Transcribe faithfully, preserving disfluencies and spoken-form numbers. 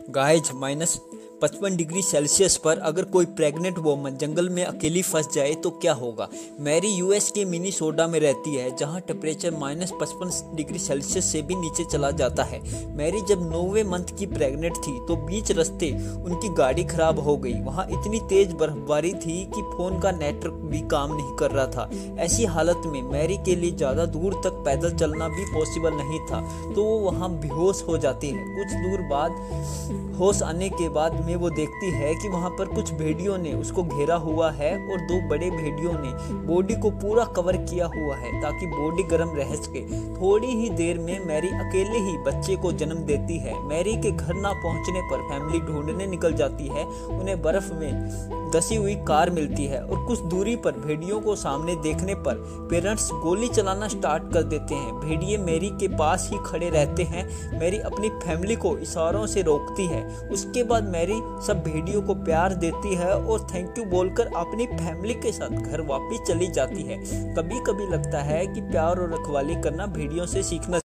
Guys minus पचपन degree Celsius पर अगर कोई प्रेग्नेंट वोमन जंगल में अकेली फंस जाए तो क्या होगा। मैरी यूएस के मिनीसोटा में रहती है, जहां टेम्परेचर माइनस पचपन डिग्री सेल्सियस से भी नीचे चला जाता है। मैरी जब नौवे मंथ की प्रेग्नेंट थी तो बीच रास्ते उनकी गाड़ी खराब हो गई। वहां इतनी तेज बर्फबारी थी कि फोन का नेटवर्क भी काम नहीं कर रहा था। ऐसी हालत में मैरी के लिए ज़्यादा दूर तक पैदल चलना भी पॉसिबल नहीं था, तो वो वहाँ बेहोश हो जाती है। कुछ दूर बाद होश आने के बाद में वो देखती है कि वहाँ पर कुछ भेड़ियों ने उसको घेरा हुआ है और दो बड़े भेड़ियों ने बॉडी को पूरा कवर किया हुआ है ताकि बॉडी गर्म रह सके। थोड़ी ही देर में मैरी अकेले ही बच्चे को जन्म देती है। मैरी के घर ना पहुँचने पर फैमिली ढूंढने निकल जाती है। उन्हें बर्फ में धसी हुई कार मिलती है और कुछ दूरी पर भेड़ियों को सामने देखने पर पेरेंट्स गोली चलाना स्टार्ट कर देते हैं। भेड़िए मैरी के पास ही खड़े रहते हैं। मैरी अपनी फैमिली को इशारों से रोकती है। उसके बाद मैरी सब भेड़ियों को प्यार देती है और थैंक यू बोलकर अपनी फैमिली के साथ घर वापस चली जाती है। कभी कभी लगता है कि प्यार और रखवाली करना भेड़ियों से सीखना